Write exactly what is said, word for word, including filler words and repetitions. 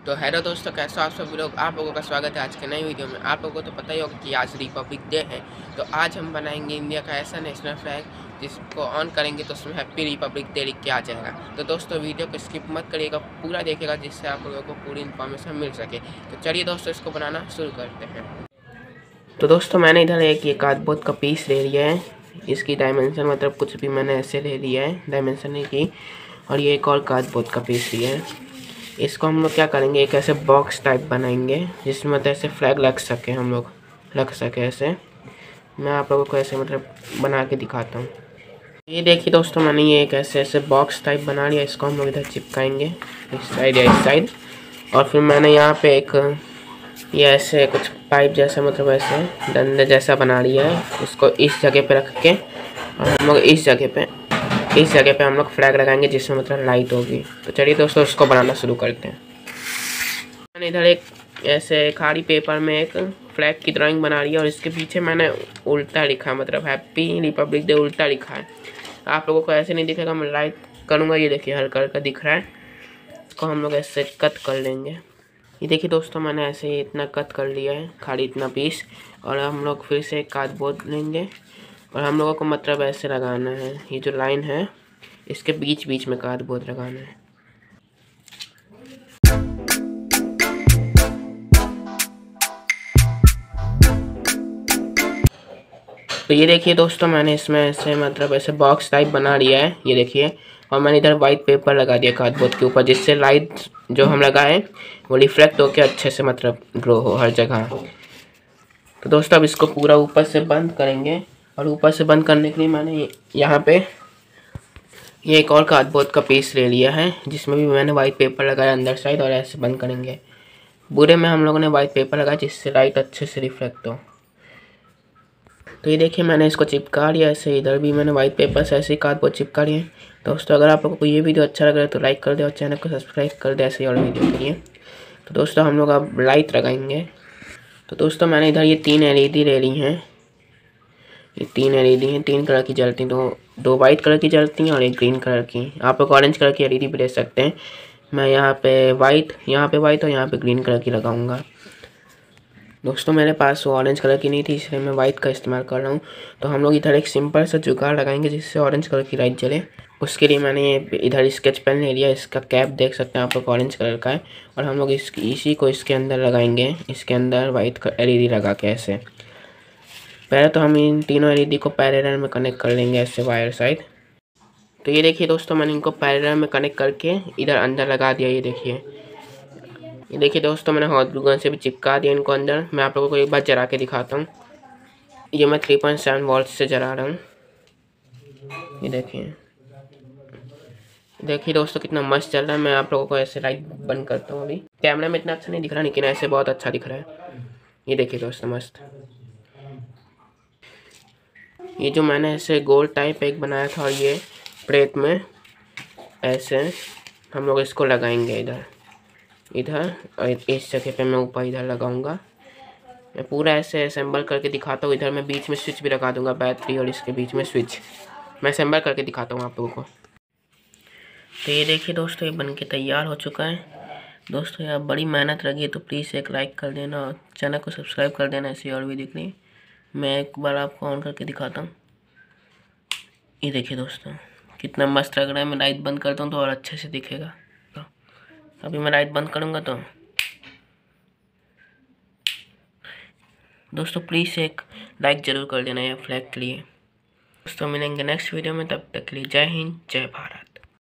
तो हेलो दोस्तों, कैसे हो आप सभी लोग। आप लोगों का स्वागत है आज के नई वीडियो में। आप लोगों को तो पता ही होगा कि आज रिपब्लिक डे है, तो आज हम बनाएंगे इंडिया का ऐसा नेशनल फ्लैग जिसको ऑन करेंगे तो उसमें हैप्पी रिपब्लिक डे लिख के आ जाएगा। तो दोस्तों वीडियो को स्किप मत करिएगा, पूरा देखिएगा जिससे आप लोगों को पूरी इन्फॉर्मेशन मिल सके। तो चलिए दोस्तों इसको बनाना शुरू करते हैं। तो दोस्तों मैंने इधर एक ये कार्डबोर्ड का पीस ले लिया है। इसकी डायमेंशन मतलब कुछ भी मैंने ऐसे ले लिया है, डायमेंशन नहीं की। और ये एक और कार्डबोर्ड का पीस लिया है। इसको हम लोग क्या करेंगे, एक ऐसे बॉक्स टाइप बनाएंगे जिसमें मतलब ऐसे फ्लैग लग सके, हम लोग लग सके ऐसे। मैं आप लोगों को ऐसे मतलब बना के दिखाता हूँ। ये देखिए दोस्तों, मैंने ये एक ऐसे ऐसे बॉक्स टाइप बना लिया। इसको हम लोग इधर चिपकाएंगे इस साइड या इस साइड। और फिर मैंने यहाँ पे एक ये ऐसे कुछ पाइप जैसा मतलब ऐसे डंडे जैसा बना लिया है। इसको इस जगह पे रख के और हम लोग इस जगह पे इस जगह पे हम लोग फ्लैग लगाएंगे जिसमें मतलब लाइट होगी। तो चलिए दोस्तों उसको बनाना शुरू करते हैं। मैंने इधर एक ऐसे खाली पेपर में एक फ्लैग की ड्राइंग बना रही है और इसके पीछे मैंने उल्टा लिखा, मतलब हैप्पी रिपब्लिक डे उल्टा लिखा है। आप लोगों को ऐसे नहीं दिखेगा, मैं लाइट करूँगा। ये देखिए हल्का हल्का दिख रहा है। इसको हम लोग ऐसे कट कर लेंगे। ये देखिए दोस्तों, मैंने ऐसे इतना कट कर लिया है, खाली इतना पीस। और हम लोग फिर से एक कार्डबोर्ड लेंगे और हम लोगों को मतलब ऐसे लगाना है। ये जो लाइन है इसके बीच बीच में कार्डबोर्ड लगाना है। तो ये देखिए दोस्तों, मैंने इसमें ऐसे मतलब ऐसे बॉक्स टाइप बना लिया है, ये देखिए। और मैंने इधर वाइट पेपर लगा दिया कार्डबोर्ड के ऊपर, जिससे लाइट जो हम लगाए वो रिफ्लेक्ट होकर अच्छे से मतलब ग्लो हो हर जगह। तो दोस्तों अब इसको पूरा ऊपर से बंद करेंगे। और ऊपर से बंद करने के लिए मैंने यहाँ पे ये एक और कार्डबोर्ड का पीस ले लिया है, जिसमें भी मैंने वाइट पेपर लगाया अंदर साइड। और ऐसे बंद करेंगे। पूरे में हम लोगों ने वाइट पेपर लगाया जिससे लाइट अच्छे से रिफ्लेक्ट हो। तो ये देखिए मैंने इसको चिपका लिया ऐसे। इधर भी मैंने वाइट पेपर से ऐसे ही कार्डबोर्ड चिपका लिया। दोस्तों अगर आप लोगों को ये वीडियो अच्छा लग रहा है तो लाइक कर दे और चैनल को सब्सक्राइब कर दे ऐसे और वीडियो के लिए। तो दोस्तों हम लोग अब लाइट लगाएंगे। तो दोस्तों मैंने इधर ये तीन एल ई डी ले ली हैं। ये तीन एल ई डी हैं, तीन कलर की जलती हैं। दो दो वाइट कलर की जलती हैं और एक ग्रीन कलर की। आप लोग ऑरेंज कलर की एल ई डी भी ले सकते हैं। मैं यहाँ पे वाइट यहाँ पे वाइट और यहाँ पे ग्रीन कलर की लगाऊंगा। दोस्तों मेरे पास वो ऑरेंज कलर की नहीं थी, इसलिए मैं वाइट का इस्तेमाल कर रहा हूँ। तो हम लोग इधर एक सिंपल सा जुगाड़ लगाएंगे जिससे ऑरेंज कलर की लाइट जले। उसके लिए मैंने ये इधर स्केच पेन ले लिया। इसका कैप देख सकते हैं आप लोग, ऑरेंज कलर का है। और हम लोग इस इसी को इसके अंदर लगाएंगे, इसके अंदर वाइट एल ई डी लगा के ऐसे। पहले तो हम इन तीनों एल ई डी को पैरेलल में कनेक्ट कर लेंगे ऐसे वायर साइड। तो ये देखिए दोस्तों, मैंने इनको पैरेलल में कनेक्ट करके इधर अंदर लगा दिया। ये देखिए ये देखिए दोस्तों, मैंने हॉट ग्लू गन से भी चिपका दिया इनको अंदर। मैं आप लोगों को एक बार जला के दिखाता हूँ। ये मैं थ्री पॉइंट सेवन वोल्ट से जला रहा हूँ। ये देखिए देखिए दोस्तों कितना मस्त चल रहा है। मैं आप लोगों को ऐसे लाइट बंद करता हूँ। अभी कैमरा में इतना अच्छा नहीं दिख रहा, लेकिन ऐसे बहुत अच्छा दिख रहा है। ये देखिए दोस्तों मस्त। ये जो मैंने ऐसे गोल टाइप एक बनाया था और ये प्लेट में ऐसे हम लोग इसको लगाएंगे इधर इधर और इस जगह पे मैं ऊपर इधर लगाऊंगा। मैं पूरा ऐसे असेंबल करके दिखाता हूँ। इधर मैं बीच में स्विच भी लगा दूंगा, बैटरी और इसके बीच में स्विच। मैं असेंबल करके दिखाता हूँ आप लोगों को। तो ये देखिए दोस्तों, ये बनके तैयार हो चुका है। दोस्तों यार बड़ी मेहनत लगी है, तो प्लीज़ एक लाइक कर देना और चैनल को सब्सक्राइब कर देना ऐसी और भी दिखनी। मैं एक बार आपको ऑन करके दिखाता हूँ। ये देखिए दोस्तों कितना मस्त लग रहा है। मैं लाइट बंद करता हूँ तो और अच्छे से दिखेगा। तो अभी मैं लाइट बंद करूँगा तो दोस्तों प्लीज़ एक लाइक ज़रूर कर देना ये फ्लैग के लिए। दोस्तों मिलेंगे नेक्स्ट वीडियो में, तब तक के लिए जय हिंद जय भारत।